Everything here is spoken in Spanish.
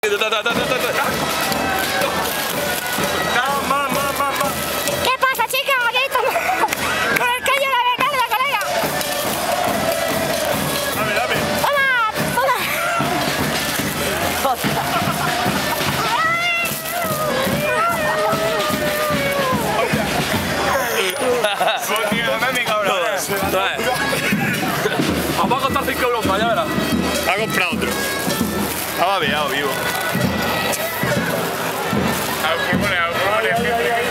¿Qué pasa, chicas? Aquí estamos con el caño de la carga, colega. Dame. ¡Toma! Vamos a costar 5 euros más, ya verás. Ha comprado otro. Ha babeado vivo. Algunos,